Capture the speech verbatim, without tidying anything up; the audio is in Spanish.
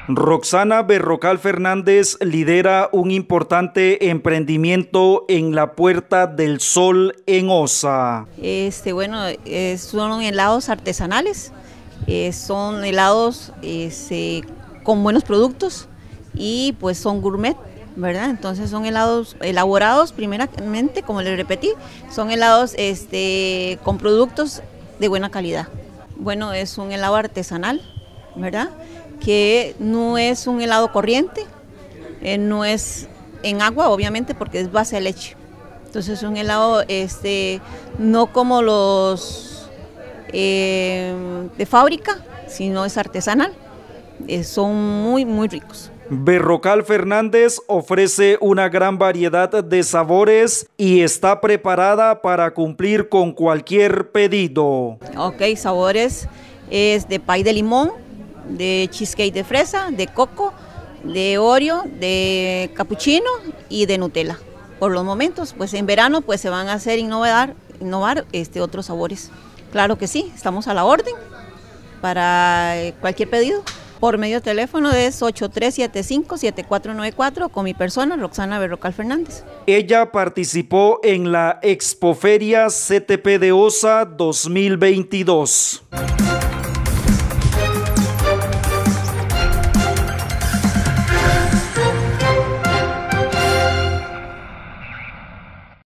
Roxana Berrocal Fernández lidera un importante emprendimiento en la Puerta del Sol en Osa. Este, bueno, eh, son helados artesanales, eh, son helados este, con buenos productos y pues son gourmet, ¿verdad? Entonces son helados elaborados primeramente, como les repetí, son helados este, con productos de buena calidad. Bueno, es un helado artesanal, ¿verdad? Que no es un helado corriente, eh, no es en agua, obviamente, porque es base de leche. Entonces es un helado este, no como los eh, de fábrica, sino es artesanal. Eh, son muy, muy ricos. Berrocal Fernández ofrece una gran variedad de sabores y está preparada para cumplir con cualquier pedido. Ok, sabores es de pay de limón, de cheesecake de fresa, de coco, de Oreo, de cappuccino y de Nutella. Por los momentos, pues en verano pues se van a hacer innovar, innovar este, otros sabores. Claro que sí, estamos a la orden para cualquier pedido. Por medio de teléfono es ocho tres siete cinco, siete cuatro nueve cuatro con mi persona, Roxana Berrocal Fernández. Ella participó en la Expoferia C T P de Osa dos mil veintidós.